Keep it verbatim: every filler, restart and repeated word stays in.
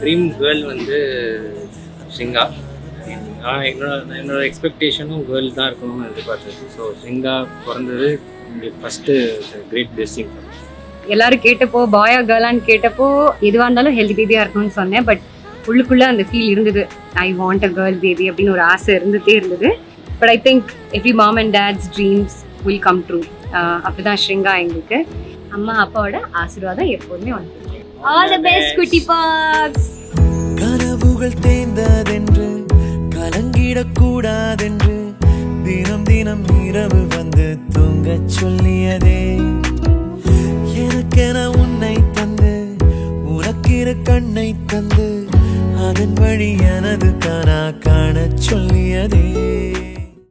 Dream girl வந்து ஸ்ரிங்கா. நான் என்னோட என்னோட எக்ஸ்பெக்டேஷனும் கேர்ள் தான் இருக்கணும்னு எதிர்பார்த்தது. ஸோ ஸ்ரிங்கா பிறந்தது ஃபஸ்ட்டு கிரேட் பிளெஸிங். எல்லாரும் கேட்டப்போ பாயா கேர்ளான்னு கேட்டப்போ எதுவாக இருந்தாலும் ஹெல்தி பேபியாக இருக்கணும்னு சொன்னேன். பட் உள்ளுக்குள்ளே அந்த ஃபீல் இருந்தது, I want a girl baby அப்படின்னு ஒரு ஆசை இருந்துகிட்டே இருந்தது. But I think every mom and dad's dreams will come true. அப்படி தான் ஸ்ரிங்கா எங்களுக்கு அம்மா அப்பாவோட ஆசீர்வாதம் எப்போதுமே வந்து. ஆல் தி பெஸ்ட் குட்டி பாப்ஸ். கனவுகள் தேய்ந்ததென்று கலங்கிடக்கூடாதென்று தினம் தினம் இரவு வந்து தூங்க சொல்லியதே. எனக்கென உன்னை தந்து உனக்கிரு கண்ணை தந்து அதன் வழி எனது காணா காண சொல்லியதே.